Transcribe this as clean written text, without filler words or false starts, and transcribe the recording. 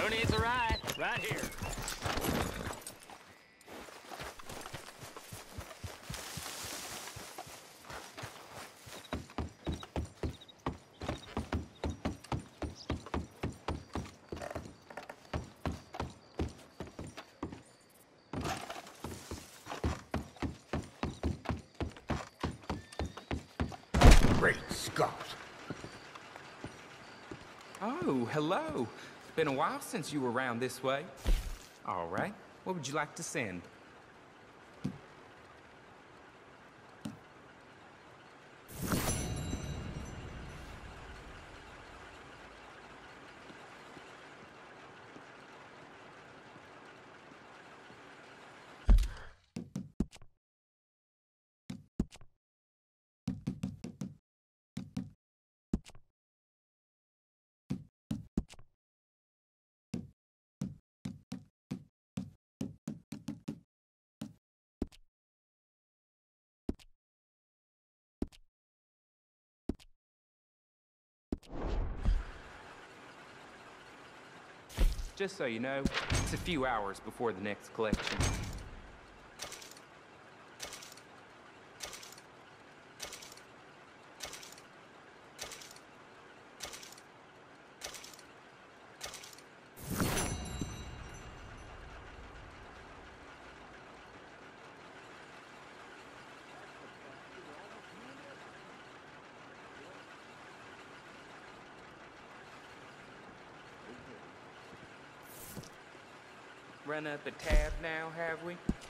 Who needs a ride? Right here. Great Scott. Oh, hello. It's been a while since you were around this way. All right. What would you like to send? Just so you know, it's a few hours before the next collection. Run up a tab now, have we?